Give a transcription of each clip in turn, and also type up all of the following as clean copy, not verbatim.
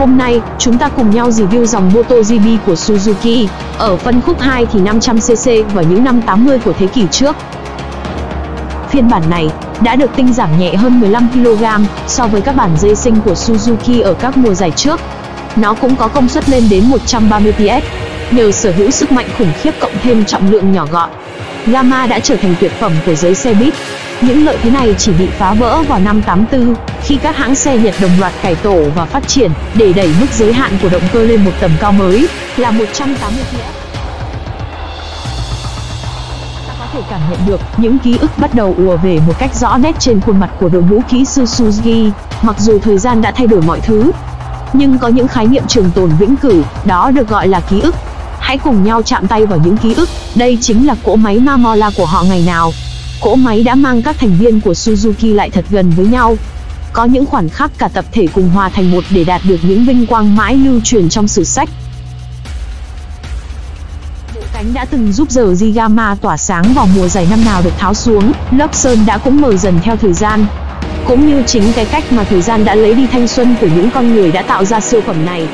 Hôm nay, chúng ta cùng nhau review dòng MotoGP của Suzuki. Ở phân khúc 2 thì 500cc vào những năm 80 của thế kỷ trước. Phiên bản này đã được tinh giảm nhẹ hơn 15kg so với các bản racing của Suzuki ở các mùa giải trước. Nó cũng có công suất lên đến 130 PS. Nhờ sở hữu sức mạnh khủng khiếp cộng thêm trọng lượng nhỏ gọn, Gamma đã trở thành tuyệt phẩm của giới xe buýt. Những lợi thế này chỉ bị phá vỡ vào năm 84, khi các hãng xe Nhật đồng loạt cải tổ và phát triển để đẩy mức giới hạn của động cơ lên một tầm cao mới là 180 PS. Ta có thể cảm nhận được những ký ức bắt đầu ùa về một cách rõ nét trên khuôn mặt của đội ngũ kỹ sư Suzuki. Mặc dù thời gian đã thay đổi mọi thứ, nhưng có những khái niệm trường tồn vĩnh cửu, đó được gọi là ký ức. Hãy cùng nhau chạm tay vào những ký ức. Đây chính là cỗ máy Marmora của họ ngày nào. Cỗ máy đã mang các thành viên của Suzuki lại thật gần với nhau. Có những khoảnh khắc cả tập thể cùng hòa thành một để đạt được những vinh quang mãi lưu truyền trong sử sách. Bộ cánh đã từng giúp giờ Gamma tỏa sáng vào mùa giải năm nào được tháo xuống, lớp sơn đã cũng mờ dần theo thời gian. Cũng như chính cái cách mà thời gian đã lấy đi thanh xuân của những con người đã tạo ra siêu phẩm này.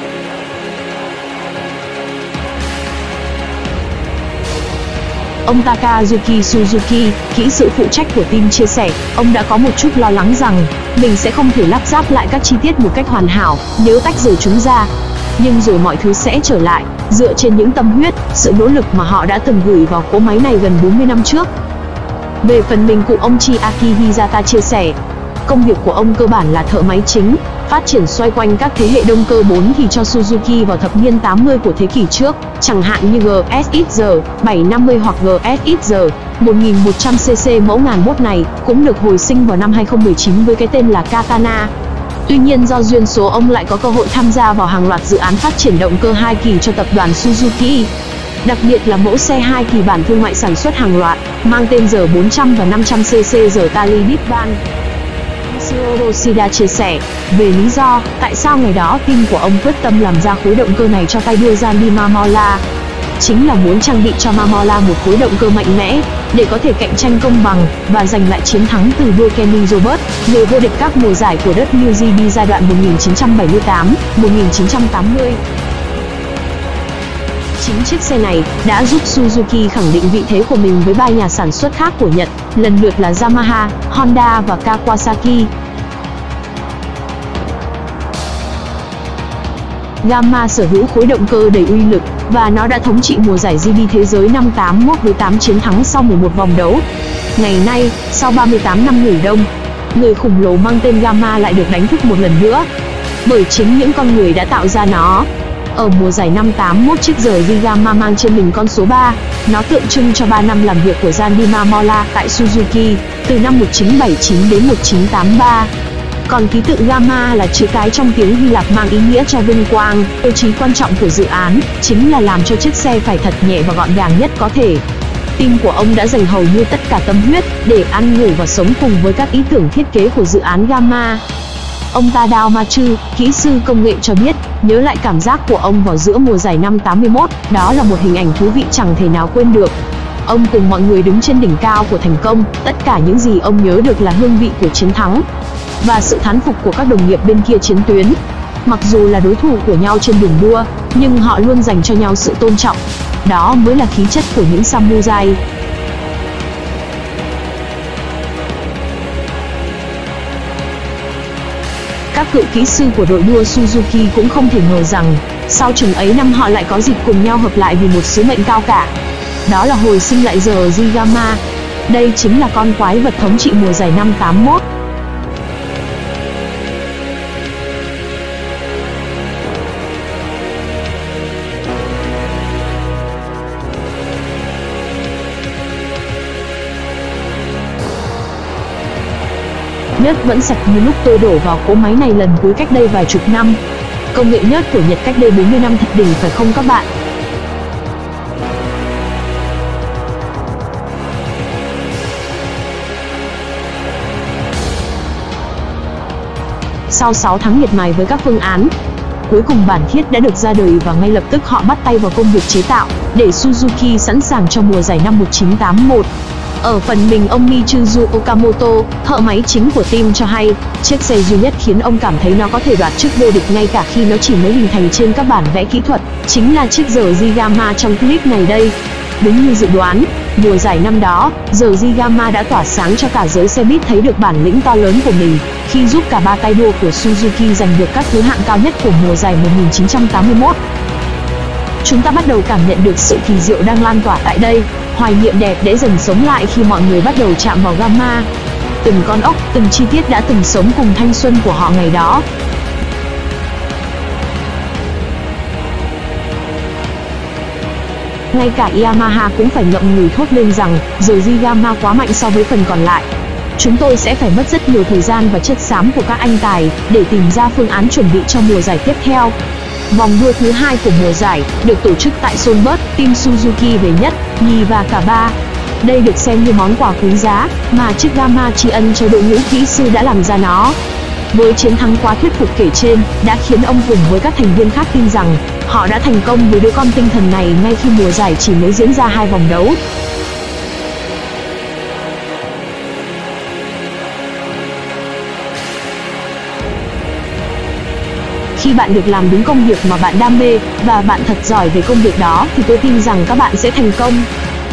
Ông Takayuki Suzuki, kỹ sư phụ trách của team chia sẻ, ông đã có một chút lo lắng rằng mình sẽ không thể lắp ráp lại các chi tiết một cách hoàn hảo nếu tách rời chúng ra. Nhưng rồi mọi thứ sẽ trở lại, dựa trên những tâm huyết, sự nỗ lực mà họ đã từng gửi vào cỗ máy này gần 40 năm trước. Về phần mình, cụ ông Chiaki Hizata chia sẻ, công việc của ông cơ bản là thợ máy chính, phát triển xoay quanh các thế hệ động cơ 4 thì cho Suzuki vào thập niên 80 của thế kỷ trước, chẳng hạn như GSX-R 750 hoặc GSX-R 1100cc. Mẫu ngàn mốt này cũng được hồi sinh vào năm 2019 với cái tên là Katana. Tuy nhiên do duyên số, ông lại có cơ hội tham gia vào hàng loạt dự án phát triển động cơ 2 kỳ cho tập đoàn Suzuki. Đặc biệt là mẫu xe 2 kỳ bản thương mại sản xuất hàng loạt, mang tên R400 và 500cc R Tali Ditban. Yoshida chia sẻ về lý do tại sao ngày đó team của ông quyết tâm làm ra khối động cơ này cho tay đua Gianni Marmola. Chính là muốn trang bị cho Marmola một khối động cơ mạnh mẽ để có thể cạnh tranh công bằng và giành lại chiến thắng từ đua Kenny Roberts, người vô địch các mùa giải của WGP giai đoạn 1978-1980. Chính chiếc xe này đã giúp Suzuki khẳng định vị thế của mình với 3 nhà sản xuất khác của Nhật, lần lượt là Yamaha, Honda và Kawasaki. Gamma sở hữu khối động cơ đầy uy lực và nó đã thống trị mùa giải GP thế giới năm 81 với 8 chiến thắng sau 11 vòng đấu. Ngày nay, sau 38 năm ngủ đông, người khủng lồ mang tên Gamma lại được đánh thức một lần nữa bởi chính những con người đã tạo ra nó. Ở mùa giải năm 81, chiếc giờ Gamma mang trên mình con số 3. Nó tượng trưng cho 3 năm làm việc của Gianni Marmola tại Suzuki, từ năm 1979 đến 1983. Còn ký tự Gamma là chữ cái trong tiếng Hy Lạp mang ý nghĩa cho vinh quang. Tiêu chí quan trọng của dự án chính là làm cho chiếc xe phải thật nhẹ và gọn gàng nhất có thể. Team của ông đã dành hầu như tất cả tâm huyết để ăn ngủ và sống cùng với các ý tưởng thiết kế của dự án Gamma. Ông Tadao Machu, kỹ sư công nghệ cho biết, nhớ lại cảm giác của ông vào giữa mùa giải năm 81, đó là một hình ảnh thú vị chẳng thể nào quên được. Ông cùng mọi người đứng trên đỉnh cao của thành công, tất cả những gì ông nhớ được là hương vị của chiến thắng và sự thán phục của các đồng nghiệp bên kia chiến tuyến. Mặc dù là đối thủ của nhau trên đường đua, nhưng họ luôn dành cho nhau sự tôn trọng. Đó mới là khí chất của những samurai. Các cựu kỹ sư của đội đua Suzuki cũng không thể ngờ rằng, sau chừng ấy năm họ lại có dịp cùng nhau hợp lại vì một sứ mệnh cao cả. Đó là hồi sinh lại giờ Gamma. Đây chính là con quái vật thống trị mùa giải năm 81. Nhớt vẫn sạch như lúc tôi đổ vào cỗ máy này lần cuối cách đây vài chục năm. Công nghệ nhớt của Nhật cách đây 40 năm thật đỉnh phải không các bạn? Sau 6 tháng miệt mài với các phương án, cuối cùng bản thiết đã được ra đời và ngay lập tức họ bắt tay vào công việc chế tạo để Suzuki sẵn sàng cho mùa giải năm 1981. Ở phần mình, ông Michizu Okamoto, thợ máy chính của team cho hay, chiếc xe duy nhất khiến ông cảm thấy nó có thể đoạt chức vô địch ngay cả khi nó chỉ mới hình thành trên các bản vẽ kỹ thuật, chính là chiếc giờ Gigama trong clip này đây. Đúng như dự đoán, mùa giải năm đó, giờ Gigama đã tỏa sáng cho cả giới xe buýt thấy được bản lĩnh to lớn của mình, khi giúp cả ba tay đua của Suzuki giành được các thứ hạng cao nhất của mùa giải 1981. Chúng ta bắt đầu cảm nhận được sự kỳ diệu đang lan tỏa tại đây, hoài niệm đẹp đẽ dần sống lại khi mọi người bắt đầu chạm vào Gamma. Từng con ốc, từng chi tiết đã từng sống cùng thanh xuân của họ ngày đó. Ngay cả Yamaha cũng phải ngậm ngùi thốt lên rằng giờ Gigama quá mạnh so với phần còn lại. Chúng tôi sẽ phải mất rất nhiều thời gian và chất xám của các anh tài để tìm ra phương án chuẩn bị cho mùa giải tiếp theo. Vòng đua thứ 2 của mùa giải được tổ chức tại Solberg, team Suzuki về nhất, nhì và cả ba. Đây được xem như món quà quý giá mà chiếc Gamma tri ân cho đội ngũ kỹ sư đã làm ra nó. Với chiến thắng quá thuyết phục kể trên, đã khiến ông cùng với các thành viên khác tin rằng họ đã thành công với đứa con tinh thần này ngay khi mùa giải chỉ mới diễn ra 2 vòng đấu. Khi bạn được làm đúng công việc mà bạn đam mê, và bạn thật giỏi về công việc đó, thì tôi tin rằng các bạn sẽ thành công.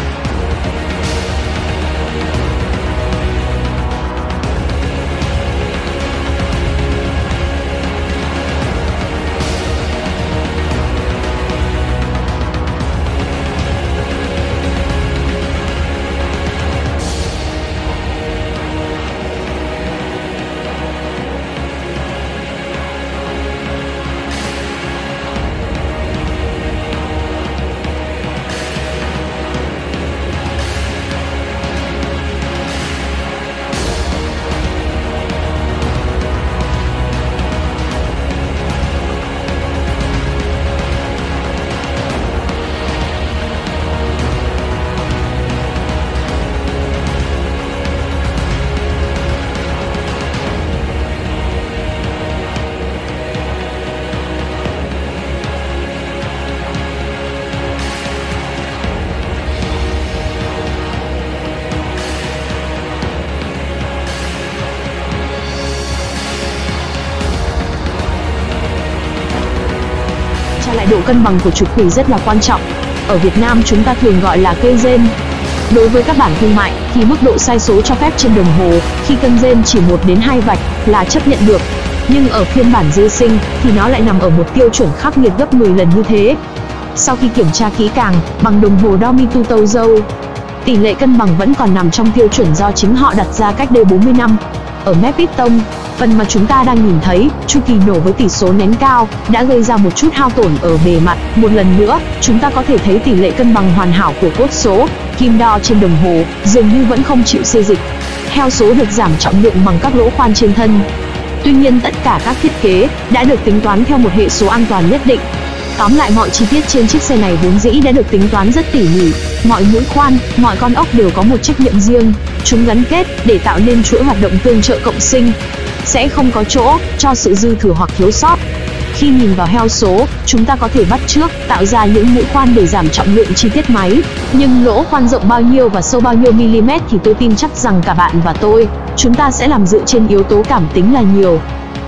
Lại độ cân bằng của trục quỷ rất là quan trọng. Ở Việt Nam chúng ta thường gọi là cây rên. Đối với các bản thương mại thì mức độ sai số cho phép trên đồng hồ khi cân rên chỉ 1 đến 2 vạch là chấp nhận được. Nhưng ở phiên bản racing thì nó lại nằm ở một tiêu chuẩn khắc nghiệt gấp 10 lần như thế. Sau khi kiểm tra kỹ càng bằng đồng hồ Dormito Tozo, tỷ lệ cân bằng vẫn còn nằm trong tiêu chuẩn do chính họ đặt ra cách đây 40 năm. Ở mép piston, phần mà chúng ta đang nhìn thấy, chu kỳ nổ với tỷ số nén cao đã gây ra một chút hao tổn ở bề mặt. Một lần nữa, chúng ta có thể thấy tỷ lệ cân bằng hoàn hảo của cốt số, kim đo trên đồng hồ dường như vẫn không chịu xê dịch. Heo số được giảm trọng lượng bằng các lỗ khoan trên thân. Tuy nhiên tất cả các thiết kế đã được tính toán theo một hệ số an toàn nhất định. Tóm lại, mọi chi tiết trên chiếc xe này vốn dĩ đã được tính toán rất tỉ mỉ. Mọi mũi khoan, mọi con ốc đều có một trách nhiệm riêng. Chúng gắn kết để tạo nên chuỗi hoạt động tương trợ cộng sinh. Sẽ không có chỗ cho sự dư thừa hoặc thiếu sót. Khi nhìn vào heo số, chúng ta có thể bắt chước tạo ra những mũi khoan để giảm trọng lượng chi tiết máy. Nhưng lỗ khoan rộng bao nhiêu và sâu bao nhiêu mm thì tôi tin chắc rằng cả bạn và tôi, chúng ta sẽ làm dựa trên yếu tố cảm tính là nhiều.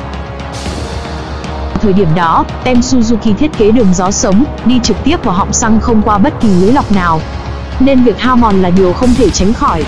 Thời điểm đó, tem Suzuki thiết kế đường gió sống, đi trực tiếp vào họng xăng không qua bất kỳ lưới lọc nào. Nên việc hao mòn là điều không thể tránh khỏi.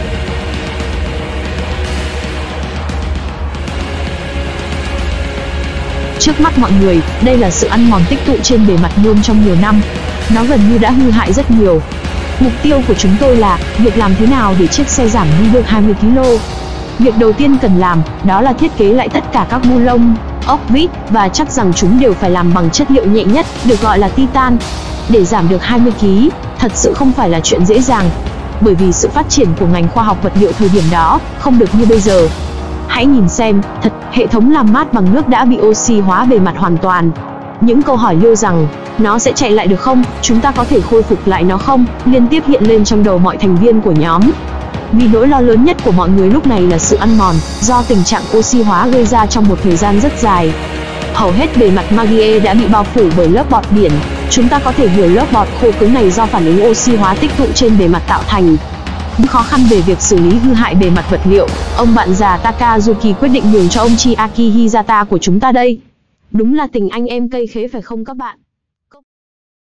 Trước mắt mọi người, đây là sự ăn mòn tích tụ trên bề mặt nhôm trong nhiều năm. Nó gần như đã hư hại rất nhiều. Mục tiêu của chúng tôi là việc làm thế nào để chiếc xe giảm đi được 20 kg. Việc đầu tiên cần làm, đó là thiết kế lại tất cả các bu lông, ốc vít, và chắc rằng chúng đều phải làm bằng chất liệu nhẹ nhất, được gọi là titan. Để giảm được 20 kg, thật sự không phải là chuyện dễ dàng, bởi vì sự phát triển của ngành khoa học vật liệu thời điểm đó không được như bây giờ. Hãy nhìn xem, hệ thống làm mát bằng nước đã bị oxy hóa bề mặt hoàn toàn. Những câu hỏi liêu rằng, nó sẽ chạy lại được không, chúng ta có thể khôi phục lại nó không, liên tiếp hiện lên trong đầu mọi thành viên của nhóm. Vì nỗi lo lớn nhất của mọi người lúc này là sự ăn mòn, do tình trạng oxy hóa gây ra trong một thời gian rất dài. Hầu hết bề mặt Magie đã bị bao phủ bởi lớp bọt biển. Chúng ta có thể hiểu lớp bọt khô cứng này do phản ứng oxy hóa tích tụ trên bề mặt tạo thành. Những khó khăn về việc xử lý hư hại bề mặt vật liệu, ông bạn già Takazuki quyết định nhường cho ông Chiaki Hizata của chúng ta đây. Đúng là tình anh em cây khế phải không các bạn?